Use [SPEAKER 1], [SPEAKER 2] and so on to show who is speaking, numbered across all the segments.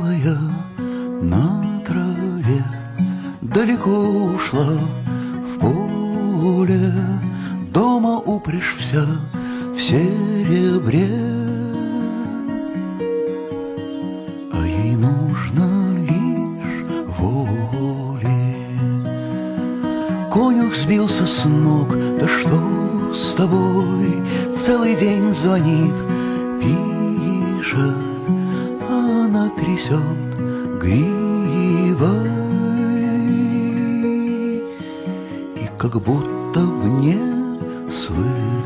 [SPEAKER 1] белая на траве далеко ушла в поле. Дома упряжь вся в серебре, а ей нужно лишь воли. Конюх сбился с ног, да что с тобой? Целый день звонит, пишет, она трясет гривой, и как будто б не слышит.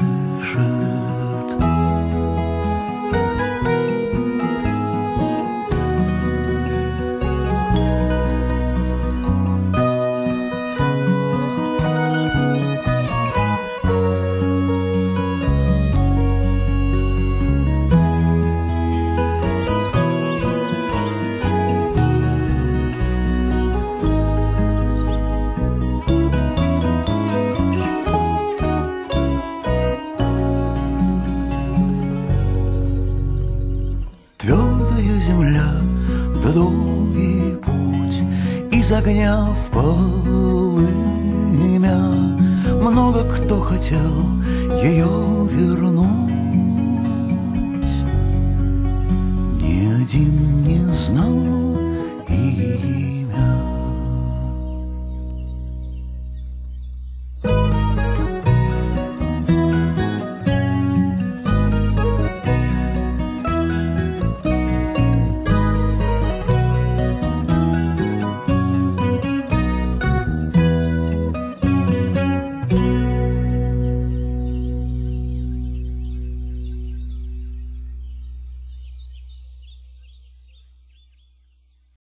[SPEAKER 1] Твердая земля, да долгий путь, из огня в полымя. Много кто хотел ее вернуть, ни один не знал,